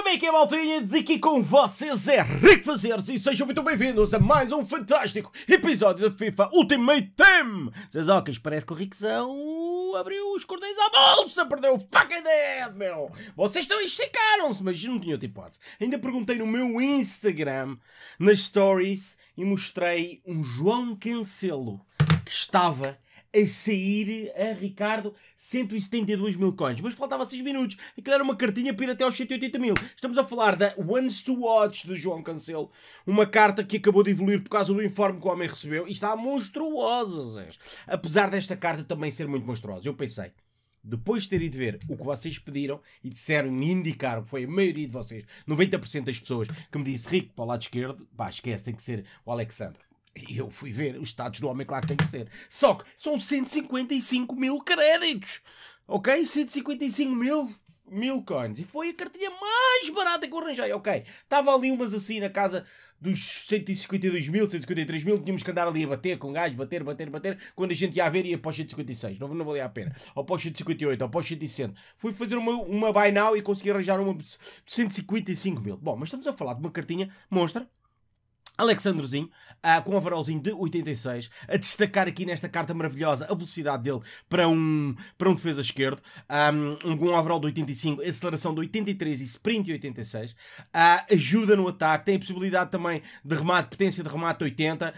Como é que é, maltinha? Aqui com vocês é Rick Fazeres e sejam muito bem-vindos a mais um fantástico episódio da FIFA Ultimate Team! Vocês óculos, parece que o Rickzão abriu os cordéis à bolsa, perdeu o fucking dead, meu! Vocês também esticaram-se, mas não tinha outra hipótese. Ainda perguntei no meu Instagram, nas stories, e mostrei um João Cancelo que estava a sair a Ricardo 172 mil coins, mas faltava 6 minutos. Aquilo era uma cartinha para ir até aos 180 mil. Estamos a falar da Ones to Watch do João Cancelo, uma carta que acabou de evoluir por causa do informe que o homem recebeu e está monstruosa, Zé. Apesar desta carta também ser muito monstruosa, eu pensei, depois de ter ido ver o que vocês pediram e disseram e indicaram, que foi a maioria de vocês, 90% das pessoas, que me disse: Rico, para o lado esquerdo, pá, esquece, tem que ser o Alexandre. E eu fui ver os status do homem, claro que tem que ser. Só que são 155 mil créditos. Ok? 155 mil coins. E foi a cartinha mais barata que eu arranjei. Ok? Estava ali umas assim na casa dos 152 mil, 153 mil. Tínhamos que andar ali a bater com gajos, bater. Quando a gente ia a ver, ia para os 156. Não valia a pena. Ou para os 158, ou para os 160. Fui fazer uma buy now e consegui arranjar uma de 155 mil. Bom, mas estamos a falar de uma cartinha monstra. Alexandrezinho, com um overallzinho de 86, a destacar aqui nesta carta maravilhosa a velocidade dele para um defesa esquerdo, um overall de 85, aceleração de 83 e sprint de 86, ajuda no ataque, tem a possibilidade também de remate, potência de remate de 80,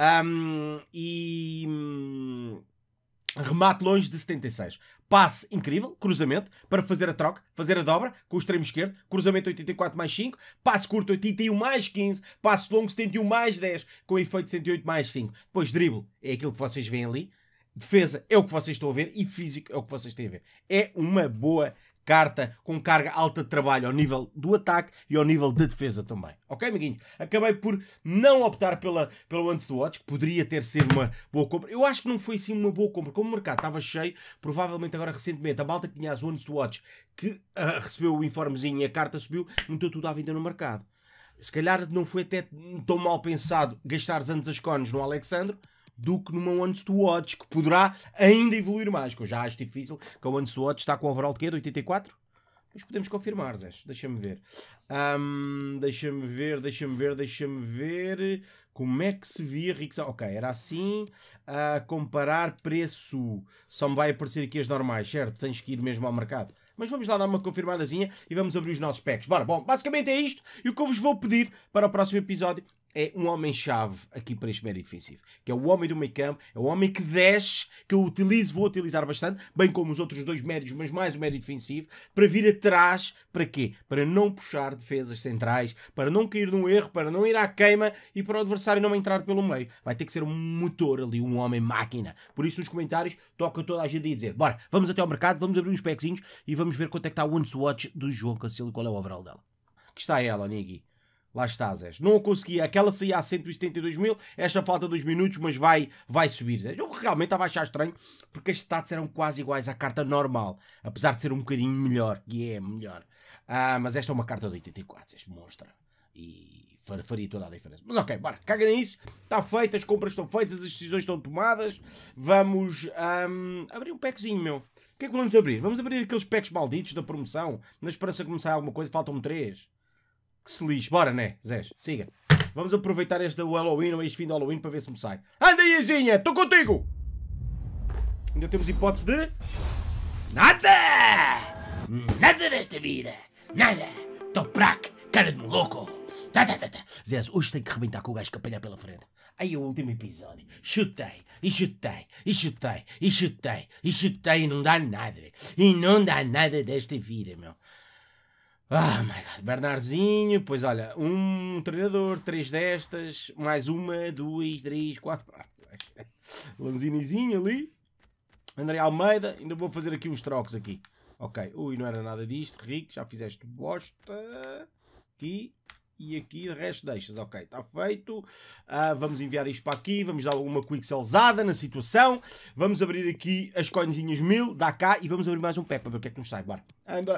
remate longe de 76. Passe incrível, cruzamento, para fazer a troca, fazer a dobra, com o extremo esquerdo, cruzamento 84 mais 5, passe curto 81 mais 15, passe longo 71 mais 10, com efeito 108 mais 5. Depois drible é aquilo que vocês veem ali, defesa é o que vocês estão a ver e físico é o que vocês têm a ver. É uma boa carta com carga alta de trabalho ao nível do ataque e ao nível da defesa também. Ok, amiguinhos? Acabei por não optar pela Ones to Watch, que poderia ter sido uma boa compra. Eu acho que não foi assim uma boa compra. Como o mercado estava cheio, provavelmente agora recentemente a malta que tinha as Ones to Watch, que recebeu o informezinho e a carta subiu, meteu tudo à venda no mercado. Se calhar não foi até tão mal pensado gastar antes as cones no Alexandre do que numa Ones to Watch, que poderá ainda evoluir mais, que eu já acho difícil, que a Ones to Watch está com o overall de quê? De 84? Mas podemos confirmar, Zé. Deixa-me ver. Deixa-me ver. Como é que se via Rickzão? Ok, era assim. Comparar preço. Só me vai aparecer aqui as normais, certo? Tens que ir mesmo ao mercado. Mas vamos lá dar uma confirmadazinha e vamos abrir os nossos packs. Bora, bom, basicamente é isto. E o que eu vos vou pedir para o próximo episódio é um homem-chave aqui para este médio defensivo, que é o homem do meio campo, é o homem que desce, que eu vou utilizar bastante, bem como os outros dois médios, mas mais o médio defensivo, para vir atrás, para quê? Para não puxar defesas centrais, para não cair num erro, para não ir à queima e para o adversário não entrar pelo meio. Vai ter que ser um motor ali, um homem-máquina. Por isso nos comentários toca toda a gente a dizer: bora, vamos até ao mercado, vamos abrir uns packzinhos e vamos ver quanto é que está a Ones to Watch do João Cancelo e qual é o overall dela. Que está ela, Nigui. Lá está, Zé. Não a consegui. Aquela saía a 172 mil. Esta falta 2 minutos, mas vai subir, Zé. Eu realmente estava a achar estranho, porque as stats eram quase iguais à carta normal. Apesar de ser um bocadinho melhor. E é melhor. Mas esta é uma carta de 84, Zé. Mostra. E faria toda a diferença. Mas ok, bora. Caga nisso. Está feito. As compras estão feitas. As decisões estão tomadas. Vamos abrir um packzinho, meu. O que é que vamos abrir? Vamos abrir aqueles packs malditos da promoção. Na esperança de começar alguma coisa. Faltam-me 3. Que se lixe, bora, né, Zé? Siga. Vamos aproveitar este Halloween ou este fim de Halloween para ver se me sai. Anda aí, Azinha! Estou contigo! Ainda temos hipótese de... Nada! Nada desta vida! Nada! Toprak, cara de louco! Zé, hoje tenho que rebentar com o gajo que apanhar pela frente. Aí o último episódio. Chutei e não dá nada. E não dá nada desta vida, meu. Ah, my God. Bernardzinho, pois olha, um treinador, 3 destas, mais 1, 2, 3, 4. Lanzinizinho ali. André Almeida, ainda vou fazer aqui uns trocos aqui. Ok, ui, não era nada disto, Rico, já fizeste bosta. Aqui e aqui, de resto deixas, ok, está feito. Vamos enviar isto para aqui, vamos dar alguma quickselzada na situação. Vamos abrir aqui as coinzinhas 1000, dá cá e vamos abrir mais um pack para ver o que é que nos sai, bora. Anda.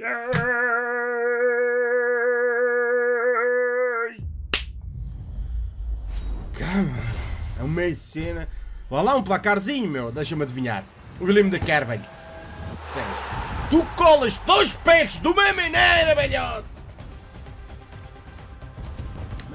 É uma cena. Vá lá um placarzinho, meu. Deixa-me adivinhar. O Guilherme da Carvalho. Sério. Tu colas 2 packs de uma maneira, velhote.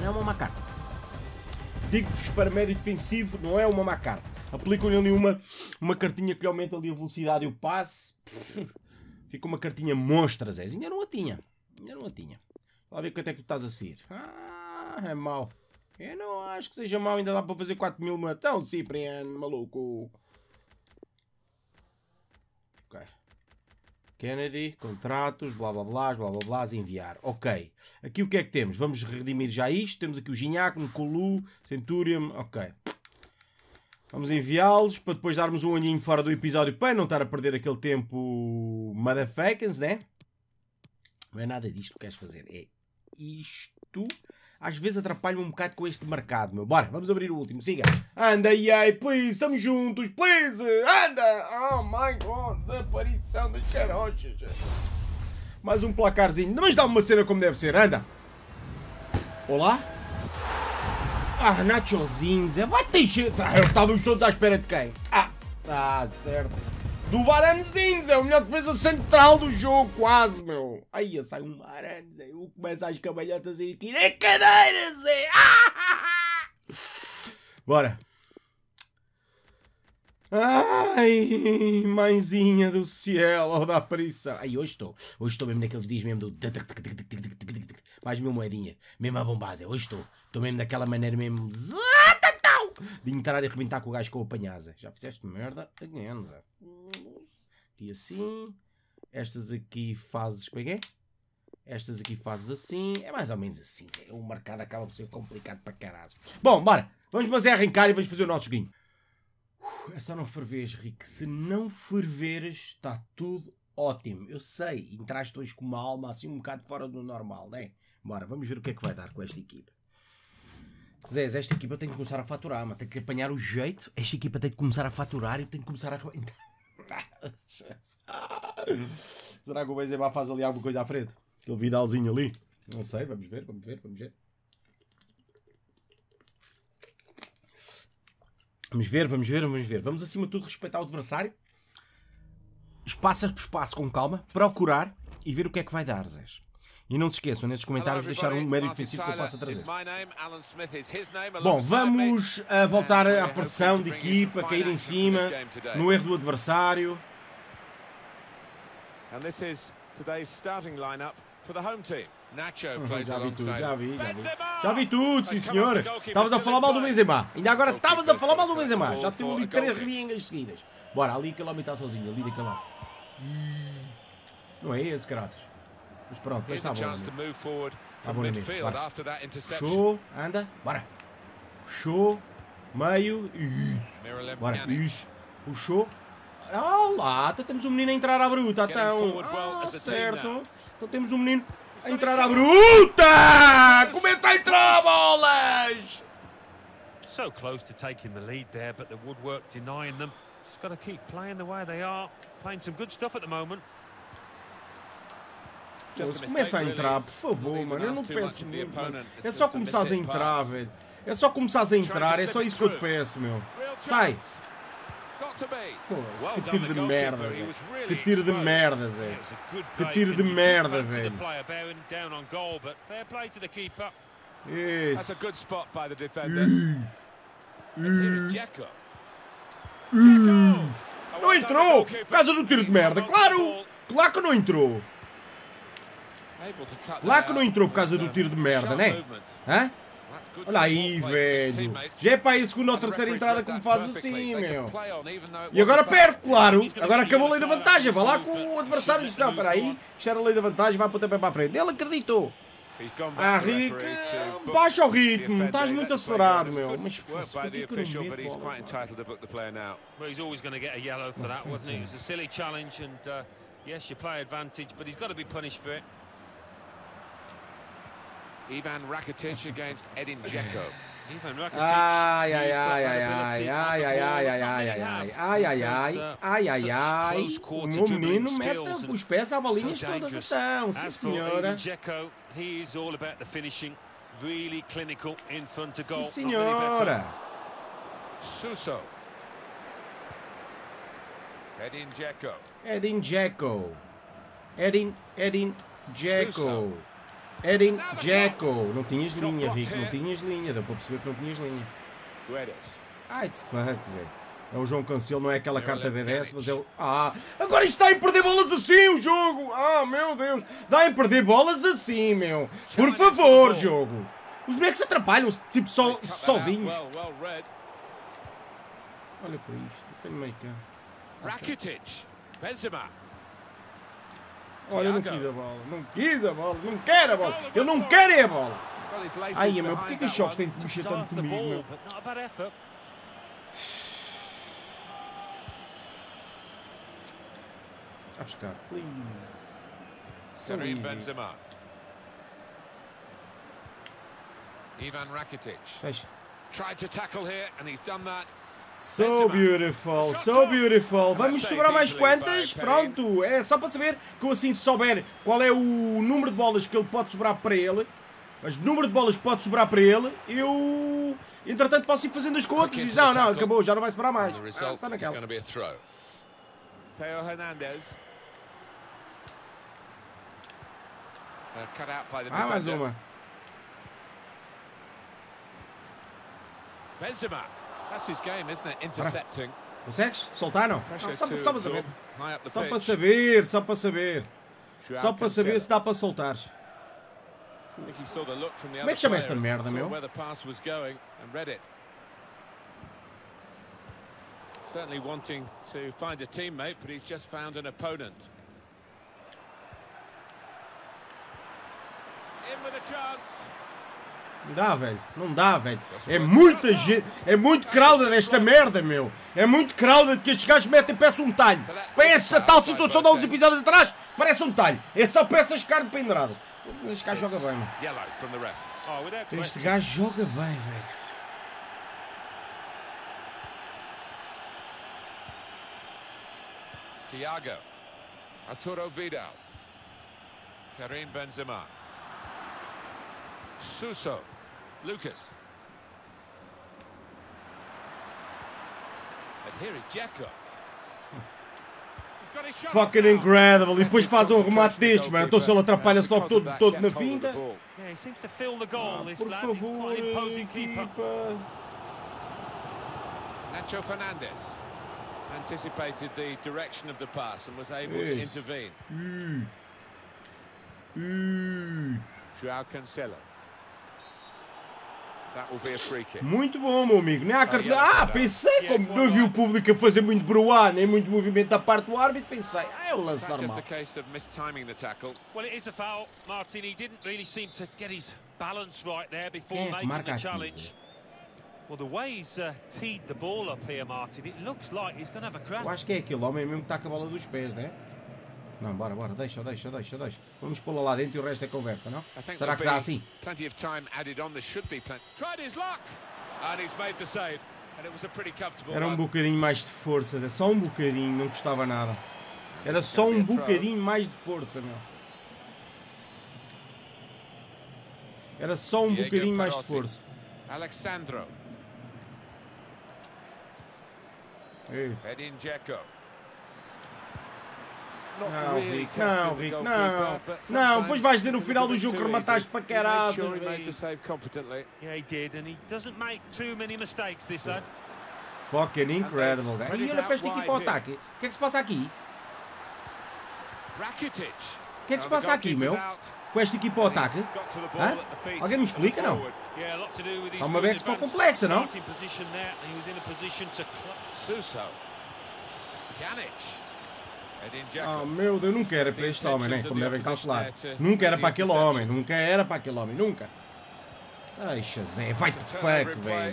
é uma má carta. Digo-vos, para médio defensivo, não é uma má carta. Aplicam-lhe ali uma cartinha que lhe aumenta ali a velocidade e o passe. Fica uma cartinha monstra, Zé. Ainda não a tinha. Lá ver quanto é que tu estás a ser. Ah, é mau. Eu não acho que seja mau. Ainda dá para fazer 4.000 matão, Cipriano, maluco. Ok. Kennedy, contratos, blá blá blá, blá blá blá, enviar. Ok. Aqui o que é que temos? Vamos redimir já isto. Temos aqui o Gignac, Nicolu, Centurion. Ok. Vamos enviá-los para depois darmos um olhinho fora do episódio para não estar a perder aquele tempo motherfuckers, né? Não é nada disto que queres fazer. É isto. Às vezes atrapalho-me um bocado com este marcado, meu. Bora, vamos abrir o último. Siga. Anda, yay, please. Estamos juntos, please. Anda. Oh, my God. Da aparição das carochas. Mais um placarzinho. Mas dá-me uma cena como deve ser. Anda. Olá. Ah, nachozinhos. Vai ter jeito. Estávamos todos à espera de quem? Certo. Do Varanezinhos, é o melhor defesa central do jogo, quase, meu. Aí sai um Varane, Zé. Eu começo às cabalhotas a ir aqui na cadeira, Zé. Bora. Ai, mãezinha do céu, ou da aparição. Ai, hoje estou mesmo naqueles dias mesmo do... Mais 1000 moedinhas. Mesmo a bombase, hoje estou mesmo daquela maneira mesmo... De entrar e arrebentar com o gajo com o apanhasa. Já fizeste merda? Again, Zé. Aqui assim. Estas aqui fazes... Como é que é? Estas aqui fazes assim. É mais ou menos assim, Zé. O mercado acaba por ser complicado para caralho. Bom, bora. Vamos mas é arrancar e vamos fazer o nosso joguinho. É só não ferveres, Rick. Se não ferveres, está tudo ótimo. Eu sei, entraste hoje com uma alma assim um bocado fora do normal, né? Bora, vamos ver o que é que vai dar com esta equipa. Zé, esta equipa tem que começar a faturar, mas tem que apanhar o jeito. Esta equipa tem que começar a faturar e tem que começar a... Será que o Benzema faz ali alguma coisa à frente? Aquele Vidalzinho ali? Não sei, vamos ver. Vamos ver. Vamos acima de tudo respeitar o adversário. Espaço por espaço, com calma. Procurar e ver o que é que vai dar, Zé. E não se esqueçam, nesses comentários, deixar um médio defensivo que eu possa trazer. Bom, vamos voltar à pressão de equipa, cair em cima, no erro do adversário. Já vi tudo, sim senhor. Estavas a falar mal do Benzema. Ainda agora estavas a falar mal do Benzema. Já tenho ali 3 revingas seguidas. Bora, ali aquele homem está sozinho, ali daquele lado. Não é esse, graças. Mas pronto, mas está bom. Está bom mesmo. Show, anda, bora. Puxou, meio, isso. Bora, isso. Puxou. Lá, então temos um menino a entrar à bruta, então. Certo. Então temos um menino a entrar à bruta! Começa a entrar, bolas! So close to taking the lead there, but the woodwork denying them. Just got to keep playing the way they are. Playing some good stuff at the moment. Se começa a entrar, por favor, mano, eu não peço muito, mano. É só começares a entrar, velho. É só começares a entrar, é só isso que eu te peço, meu. Sai! Pô, que tiro de merda, Zé. Que tiro de merda, Zé. Que tiro de merda, velho. Isso. Isso. Não entrou! Por causa do tiro de merda, claro! Claro que não entrou! Lá que não entrou por causa do tiro de merda, né? Hã? Olha aí, velho. Já é para aí a segunda ou terceira entrada que me fazes assim, meu. E agora perco, claro. Agora acabou a lei da vantagem. Vai lá com o adversário e disse, não, espera aí. Isto era a lei da vantagem, vai para o tempo para a frente. Ele acreditou. Rick, baixa o ritmo. Estás muito acelerado, meu. Mas foda-se, para que eu não meto bola? He's always going to get a yellow for that, wasn't he? It was a silly challenge and yes, you play advantage, but he's got to be punished for it. Ivan Rakitic against Edin Dzeko. Ivan Rakitic. Ai, o meu menino mete os pés à bolinhas todas então, sim senhora. Dzeko, he is all about the finishing, really clinical in front of goal. Sim senhora. Suso. Edin Dzeko. Edin Dzeko. Edin Dzeko. Edin Dzeko. Não tinhas linha, Rico. Não tinhas linha. Deu para perceber que não tinhas linha. Ai, de fuck, Zé. É o João Cancelo, não é aquela carta BDS, mas é o... Ah, agora isto está em perder bolas assim, o jogo. Ah, meu Deus. Está em perder bolas assim, meu. Por favor, jogo. Os bonecos atrapalham-se, tipo, sozinhos. Olha para isto. Tem meio cá. Rakitic. Benzema. Olha, eu não quis a bola. Não quis a bola. Não quero a bola. Eu não quero a bola. Ai, meu, porquê que os choques têm de mexer tanto comigo, meu? A buscar, please. So easy. Benzema. Ivan Rakitic. Deixa. Tried to tackle here and he's done that. So beautiful, so beautiful. Vamos sobrar mais quantas? Pronto, é só para saber que eu assim souber qual é o número de bolas que ele pode sobrar para ele. Mas o número de bolas que pode sobrar para ele, eu entretanto posso ir fazendo as contas e diz, não, acabou, já não vai sobrar mais. Está naquela. Theo Hernandez. Cut out by the defender. Mais uma. Benzema. That's his game, isn't it? Intercepting. Consegues? Soltar, não? Não, só para saber. Só para saber. Só para saber se dá para soltar. Como é que chama esta merda, meu? Certainly wanting to find a teammate, but he's just found an opponent. In with a chance. Não dá, velho. Não dá, velho. É muita gente. É muito crowded esta merda, meu. É muito crowded que estes gajos metem, parece um talho. Parece a tal situação de há uns episódios atrás. Parece um talho. É só peças de carne penduradas. Mas este gajo joga bem, mano. Este gajo joga bem, velho. Thiago. Arturo Vidal. Karim Benzema. Suso. Lucas. And here is Dzeko. Fucking incredible. E depois faz um remate destes, mano. Então se ele atrapalha-se logo todo na finta. Por favor, equipa. Nacho Fernandez anticipated the direction of the pass and was able to intervene. João Cancelo. That will be a free kick. Muito bom, meu amigo. Nem há cartão. Pensei, como não vi o público a fazer muito bruá, nem muito movimento da parte do árbitro, pensei, é o lance normal. Well, it is a foul, Martin. He didn't really seem to get his balance right there before making the challenge. Well, the way he's teed the ball up here, Martin, it looks like he's going to have a crack. Eu acho que é aquele homem mesmo que está com a bola dos pés, né? Não, bora, deixa. Vamos pô-la lá dentro e o resto é conversa, não? Será que dá assim? Era um bocadinho mais de força, é só um bocadinho, não custava nada. Era só um bocadinho mais de força, meu. Era só um bocadinho mais de força. Alexandro. Isso. Edin Dzeko. Não, Rico, não. Depois vais dizer no final do jogo que remataste para caralho. Yeah, he did, and he doesn't make too many mistakes, this lad. Fucking incredible, guy. E olha para esta equipa ao ataque. O que é que se passa aqui? O que é que se passa aqui, meu? Com esta equipa ao ataque? Hã? Alguém me explica, não? Há uma backspot complexa, não? Oh, meu Deus, nunca era para este homem, né? Como devem calcular. Nunca era para aquele homem, nunca. Deixa, Zé, vai-te fuck, velho.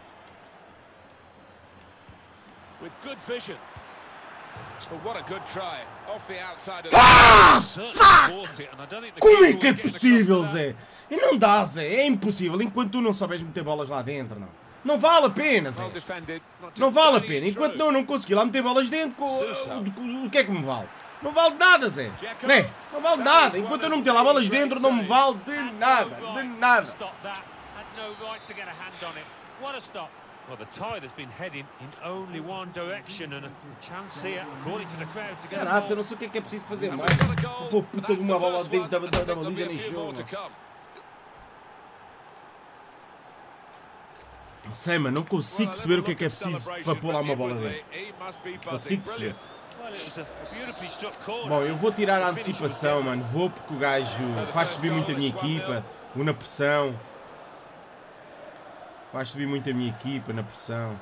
Fuck! Como é que é possível, Zé? E não dá, Zé, é impossível. Enquanto tu não sabes meter bolas lá dentro, não. Não vale a pena, Zé. Não vale a pena. Enquanto não consegui lá meter bolas dentro, o que é que me vale? Não vale de nada, Zé. Não vale de nada. Enquanto eu não meter lá bolas dentro, não me vale de nada. Well, the tide has been heading in only one direction and a chance here, according to the crowd, to get. Caraca, eu não sei o que é preciso fazer mais. Pô, puta de uma bola dentro da baliza neste jogo. Não sei, mano, não consigo perceber o que é preciso para pôr lá uma bola dentro. Consigo perceber. Bom, eu vou tirar a antecipação, mano. Vou porque o gajo faz subir muito a minha equipa. Vou na pressão. Faz subir muito a minha equipa na pressão.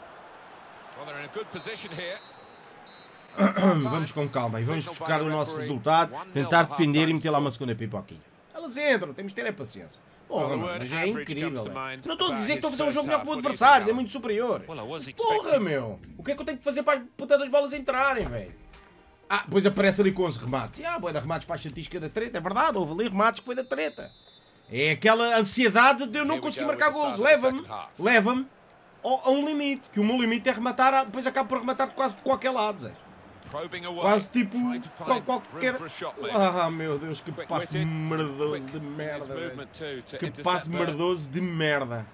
Vamos com calma e vamos buscar o nosso resultado. Tentar defender e meter lá uma segunda pipoquinha. Elas entram, temos que ter a paciência. Porra, mano, mas é incrível. Não estou a dizer que estou a fazer um jogo melhor que o adversário, é muito superior. Porra, meu! O que é que eu tenho que fazer para as putas das bolas entrarem, velho? Ah, depois aparece ali com 11 remates. Boa de remates para a estatística da treta, é verdade, houve ali remates que foi da treta. É aquela ansiedade de eu não conseguir marcar golos. Leva-me a um limite, que o meu limite é rematar, depois acabo por rematar quase de qualquer lado, Zé. Quase tipo qualquer... Ah, meu Deus, que passe merdoso de merda, velho. Que passe merdoso de merda.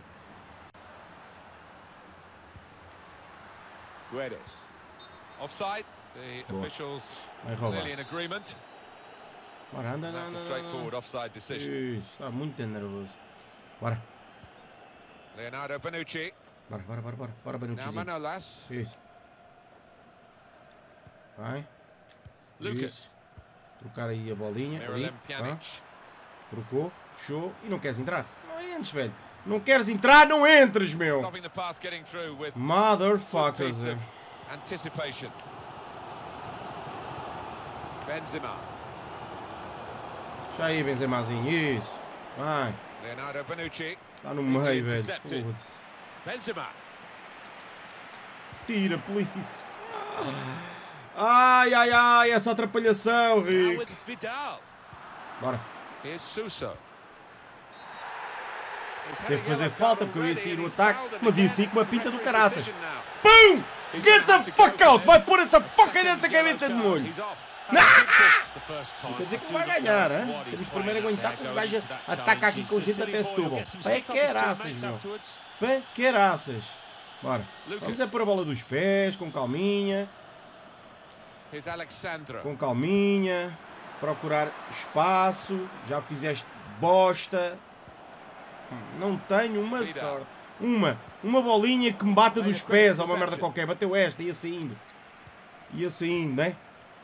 Offside. The officials clearly in agreement. Bora, anda. Isso, está muito nervoso. Bora. Leonardo Bonucci. Bora, Bonucci. Isso. Vai. Lucas. Trocar aí a bolinha. Ali. Trocou, puxou e não queres entrar. Não entres, velho. Não queres entrar, não entres, meu. Motherfuckers. Anticipation. Benzema. Deixa aí, Benzemazinho. Isso. Vai. Leonardo Bonucci. Está no meio, velho. Foda-se. Benzema. Tira, please. Ai, essa atrapalhação, Rico. Bora. Teve que fazer falta porque eu ia sair no ataque, mas ia sair com uma pinta do caraças. Pum! Get the fuck out! Vai pôr essa fucking nessa cabeça de molho! Não quer dizer que não vai ganhar, hein? Temos primeiro a aguentar que o gajo ataca aqui com gente até Setúbal. Paqueraças, meu. Paqueraças. Bora. Vamos é pôr a bola dos pés, com calminha. Com calminha. Procurar espaço. Já fizeste bosta. Não tenho uma sorte. Uma bolinha que me bata dos pés. Ou uma merda qualquer. Bateu esta. Ia saindo. Né?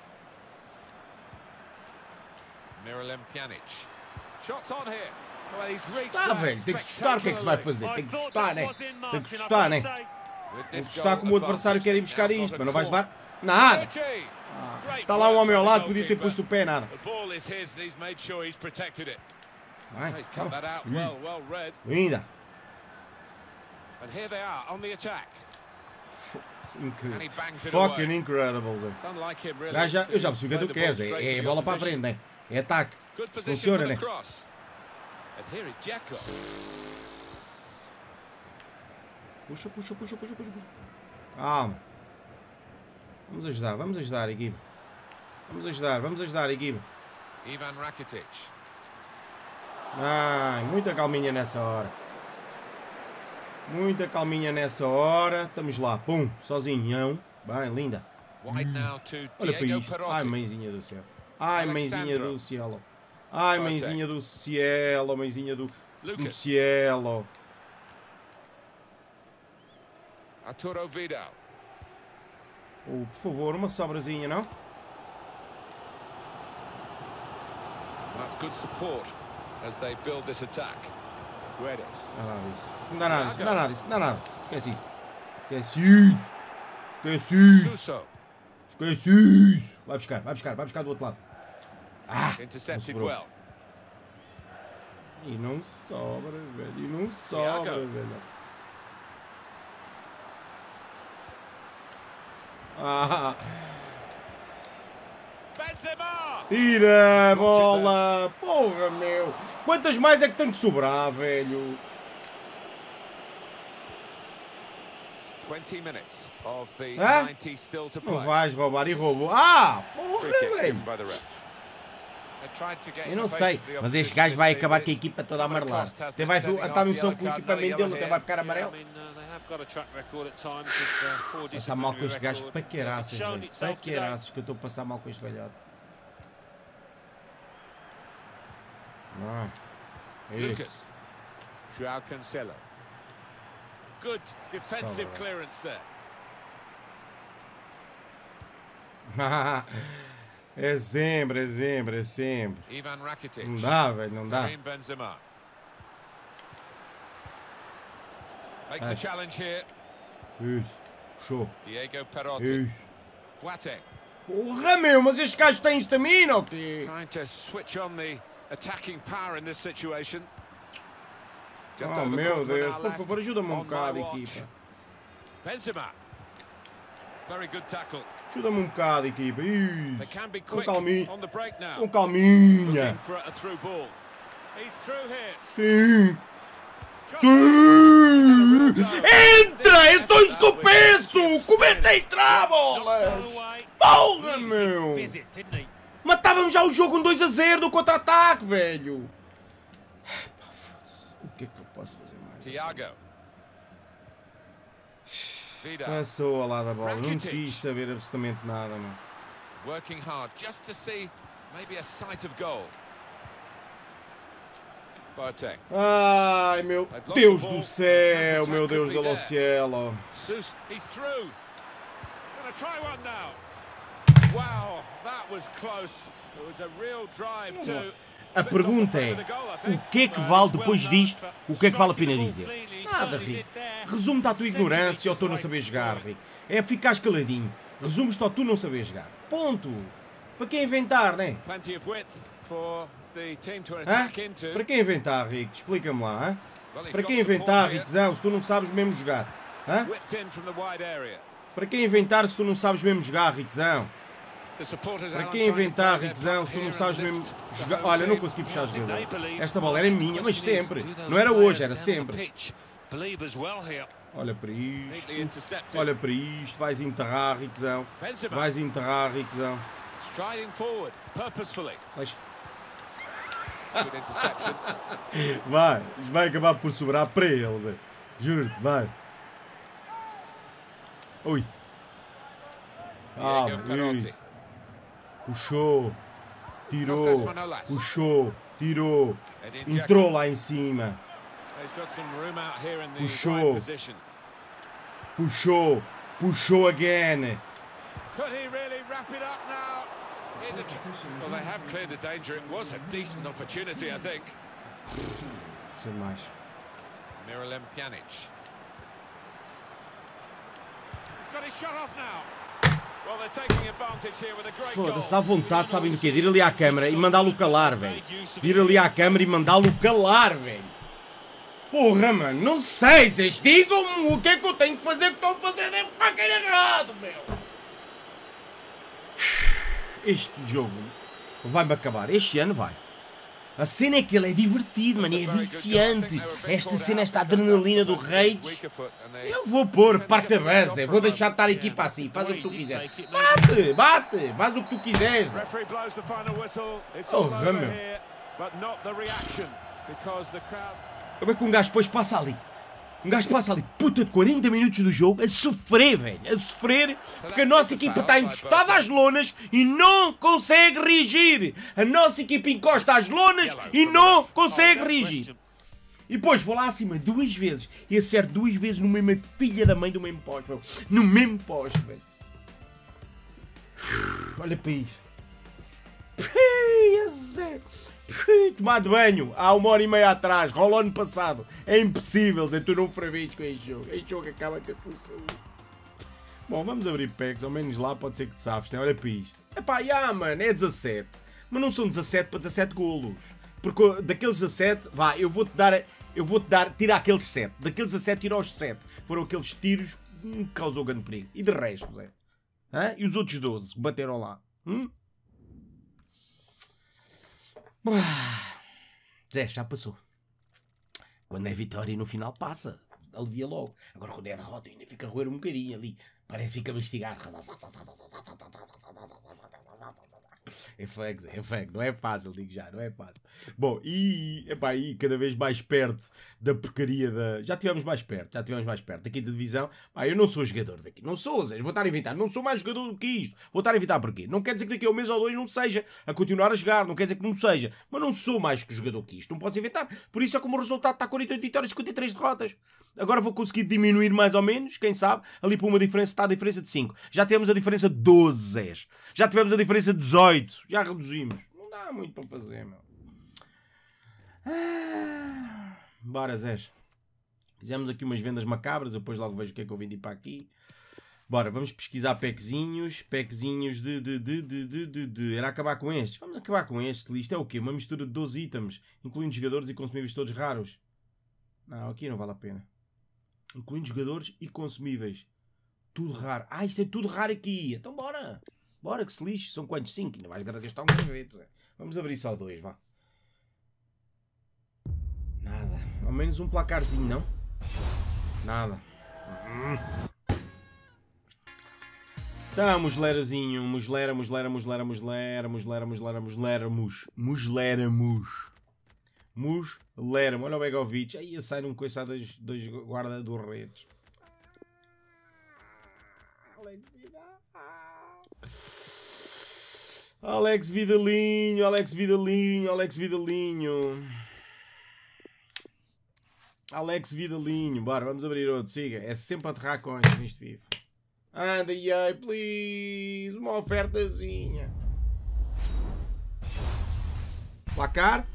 Está, velho. Tem que chutar. O que é que se vai fazer? Tem que chutar, né? Tem que chutar, né? Tem que chutar como o adversário quer ir buscar isto. Mas não vais levar nada. Está lá um homem ao lado. Podia ter posto o pé, nada. Vai, calma. Ainda. Fucking incredible, Zé. Eu já percebi o que tu queres. É bola para a frente, né? É ataque. Isso funciona, né? Puxa. Calma. Vamos ajudar a equipe. Vamos ajudar a equipe. Ivan Rakitic. Ai, muita calminha nessa hora. Estamos lá. Pum. Sozinhão. Bem, linda. Olha para isto. Ai, mãezinha do céu. Mãezinha do cielo. Mãezinha do cielo. Arturo Vidal. Por favor, uma sobrazinha, não? That's good support as they build this attack. Não dá nada disso. Esquece isso. Vai buscar do outro lado. Intercepted well. E não sobra, velho. Tira a bola! Porra, meu! Quantas mais é que tem que sobrar, velho? 20 minutes of the 90 still to play. Não vais roubar e roubou. Porra, velho! Eu não sei, mas este gajo vai acabar com a equipa toda amarelada. Até vai estar a missão com o equipamento dele, até vai ficar amarelo. Passar mal com este gajo, para que araças, velho. Para que araças que eu estou a passar mal com este velhote. Lucas. João Cancelo. Good defensive clearance there. É sempre. Ivan Rakitic. Não dá, velho, não dá. Karim Benzema. Makes the challenge here. Isso. Show. Diego Perotti. Isso. Boateng. Porra, meu, mas este gajo tem estamina ou quê? Trying to switch on the attacking power in this situation. Oh, meu Deus, por favor, ajuda-me um bocado, equipa. Benzema. Very good tackle. Ajuda-me um bocado, equipa. Isso. Com calminha. On the break now. Com calminha. A through ball. He's through here. Sim. Entra! É só isso que eu peço! Começa a entrar, bolas! Porra, meu! Matávamos já o jogo 2-0 do contra-ataque, velho! O que é que eu posso fazer mais? Thiago. Passou ao lado da bola, não quis saber absolutamente nada, mano. Working hard just to see maybe a sight of goal. Boateng. Ai, meu Deus do céu, meu Deus do cielo. He's through. Gonna try one now. Wow, that was close. It was a real drive to. A pergunta é, o que é que vale depois disto? O que é que vale a pena dizer? Nada, Rico. Resume-te à tua ignorância ou tu não saber jogar, Rico. É ficar escaladinho. Resumes-te ao tu não saber jogar. Ponto. Para quem inventar, né? Hã? Para quem inventar, Rico? Explica-me lá, hã? Para quem inventar, Riquezão, se tu não sabes mesmo jogar? Hã? Para quem inventar se tu não sabes mesmo jogar, Riquezão? Para quem inventar, Riquezão, se tu não sabes mesmo jogar... Olha, não consegui puxar a jogador. Esta bola era minha, mas sempre. Não era hoje, era sempre. Olha para isto. Olha para isto. Vais enterrar, Riquezão. Vais enterrar, Riquezão. Vai acabar por sobrar para eles. Juro-te, vai. Ui. Isso. Puxou. Tirou. Puxou. Tirou. Entrou lá em cima. Puxou. Puxou. Puxou again. Could he really wrap it up now? Well, they have cleared the danger. It was a decent opportunity, I think. Sem mais. Miralem Pjanic. He's got his shot off now. Well, they're taking advantage here with a great goal. Foda-se, dá vontade, sabem do quê? De ir ali à câmara e mandá-lo calar, velho. De ir ali à câmara e mandá-lo calar, velho. Porra, mano, não sei, vocês digam-me o que é que eu tenho que fazer que estão a fazer de fucking errado, meu. Este jogo vai-me acabar. Este ano vai. A cena é que ele é divertido, mano. É viciante. Esta cena, esta adrenalina do Reis. Eu vou pôr parte da base. Vou deixar estar a equipa assim. Faz o que tu quiseres. Bate. Faz o que tu quiseres. Porra, meu. Como é que um gajo depois passa ali? Um gajo passa ali, puta de 40 minutos do jogo, a sofrer, velho. A sofrer, porque a nossa equipa está encostada às lonas e não consegue reagir. A nossa equipa encosta às lonas e não consegue reagir. E depois vou lá acima 2 vezes e acerto 2 vezes no mesmo filha da mãe do mesmo poste, velho. No mesmo poste, velho. Olha para isto. Tomado banho há 1h30 atrás, rolou ano passado. É impossível, Zé, tu não fravistes com este jogo. Este jogo acaba com a tua saúde. Bom, vamos abrir packs, ao menos lá pode ser que te safes, né? Olha para isto. Epá, mano, é 17. Mas não são 17 para 17 golos. Porque daqueles 17, vá, eu vou-te dar, tira aqueles 7. Daqueles 17, tira os 7. Foram aqueles tiros que causou grande perigo. E de resto, Zé? Hã? E os outros 12 que bateram lá? Zé, já passou. Quando é vitória no final passa. Alivia logo. Agora quando é derrota ainda fica a roer um bocadinho ali. Parece que fica a mastigar. É fake, não é fácil, digo já, não é fácil. Bom, e cada vez mais perto da porcaria da... Já estivemos mais perto da quinta divisão. Pá, eu não sou jogador daqui, não sou, Zé, vou estar a inventar, não sou mais jogador do que isto. Vou estar a inventar porquê? Não quer dizer que daqui a um mês ou dois não seja a continuar a jogar, não quer dizer que não seja, mas não sou mais que jogador que isto, não posso inventar. Por isso é como o resultado está 48 vitórias e 53 derrotas. Agora vou conseguir diminuir mais ou menos, quem sabe, ali por uma diferença, está a diferença de 5. Já temos a diferença de 12, Zé. Já tivemos a diferença de 18. Já reduzimos. Não dá muito para fazer, meu. Bora, Zé. Fizemos aqui umas vendas macabras. Eu depois logo vejo o que é que eu vendi para aqui. Bora, vamos pesquisar packzinhos. Packzinhos de... Era acabar com estes. Vamos acabar com este. Isto é o quê? Uma mistura de 12 itens, incluindo jogadores e consumíveis todos raros. Não, aqui não vale a pena. Incluindo jogadores e consumíveis. Tudo raro. Ah, isto é tudo raro aqui. Então bora. Bora que se lixe. São quantos? 5. Ainda vais gastar um graveto. Vamos abrir só 2, vá. Nada. Ao menos um placarzinho, não? Nada. Tá, muslerazinho. Musleramos. Olha o Begovic. Aí sai num coiçado dois guarda do redes. Alex Vidalinho. Bora, vamos abrir outro. Siga. É sempre a aterrar com isto neste FIFA. Anda aí, please. Uma ofertazinha. Placar.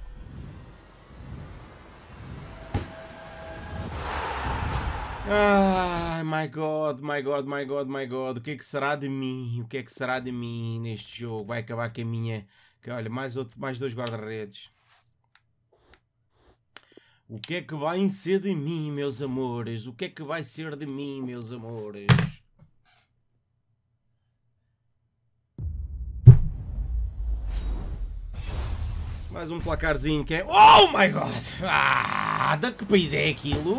Ai, my God. O que é que será de mim? Neste jogo? Vai acabar com a minha... Olha, mais 2 guarda-redes. O que é que vai ser de mim, meus amores? Mais um placarzinho que é... Oh, my God! De que país é aquilo?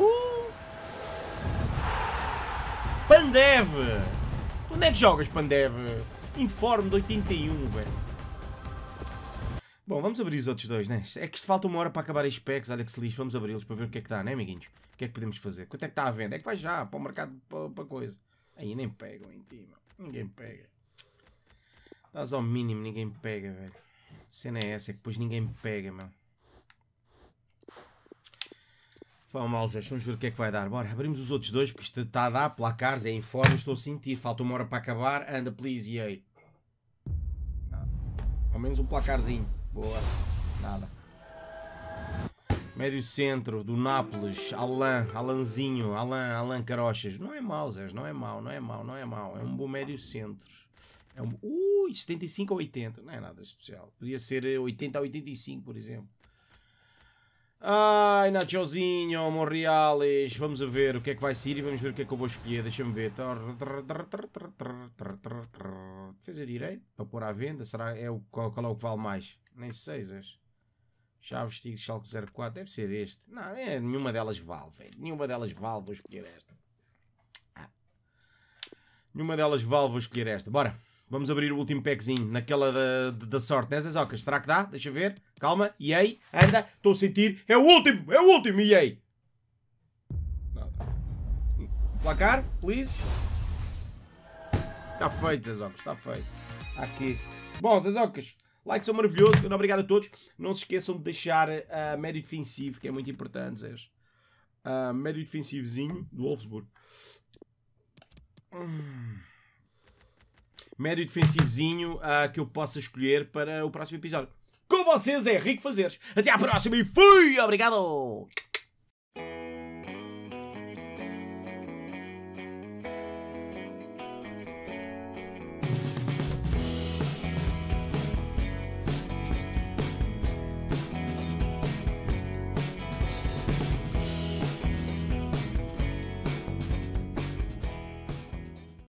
Pandev! Onde é que jogas, Pandev? Informe de 81, velho. Bom, vamos abrir os outros dois, né? É que falta uma hora para acabar estes packs. Olha que se lixo. Vamos abri-los para ver o que é que está, né, amiguinhos? O que é que podemos fazer? Quanto é que está à venda? É que vai já para o mercado, para coisa. Aí nem pegam em ti, mano. Ninguém pega. Dás ao mínimo, ninguém pega, velho. A cena é essa, é que depois ninguém pega, mano. Vamos ver o que é que vai dar. Bora, abrimos os outros dois, porque isto está a dar placares, é informe, estou a sentir. Falta uma hora para acabar. Anda, please, e aí. Ao menos um placarzinho. Boa. Nada. Médio centro do Nápoles. Alan Carochas. Não é mau, Zé. Não é mau. É um bom médio centro. É um... 75 a 80. Não é nada especial. Podia ser 80 a 85, por exemplo. Ai, Nachozinho, Monreales. Vamos a ver o que é que vai sair e vamos ver o que é que eu vou escolher. Deixa-me ver. Defesa direito para pôr à venda. Será qual é o que vale mais? Nem sei, Zé. Chaves, Tigres, Schalke 04. Deve ser este. Não, nenhuma delas vale, velho. Nenhuma delas vale. Vou escolher esta. Nenhuma delas vale. Vou escolher esta. Bora. Vamos abrir o último packzinho. Naquela da sorte. Nessas ocas. Será que dá? Deixa ver. Calma. E aí? Anda. Estou a sentir. É o último. E aí? Nada. Placar, please. Está feito, Zezocas. Está feito. Aqui. Bom, Zezocas. Likes são maravilhosos. Muito obrigado a todos. Não se esqueçam de deixar médio defensivo, que é muito importante, Zés. Médio defensivozinho do Wolfsburg. Médio defensivozinho que eu possa escolher para o próximo episódio. Com vocês é Rico Fazeres. Até à próxima e fui! Obrigado!